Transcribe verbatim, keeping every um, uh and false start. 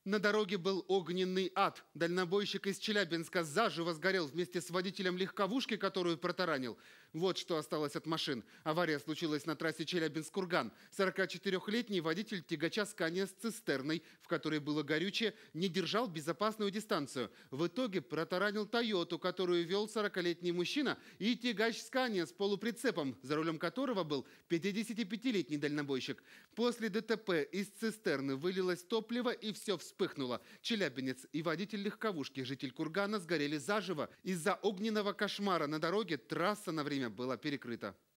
На дороге был огненный ад. Дальнобойщик из Челябинска заживо сгорел вместе с водителем легковушки, которую протаранил. Вот что осталось от машин. Авария случилась на трассе Челябинск-Курган. сорокачетырёхлетний водитель тягача «Скания» с цистерной, в которой было горючее, не держал безопасную дистанцию. В итоге протаранил «Тойоту», которую вел сорокалетний мужчина, и тягач «Скания» с полуприцепом, за рулем которого был пятидесятипятилетний дальнобойщик. После ДТП из цистерны вылилось топливо, и все вспыхнуло. Вспыхнуло. Челябинец и водитель легковушки, житель Кургана, сгорели заживо. Из-за огненного кошмара на дороге трасса на время была перекрыта.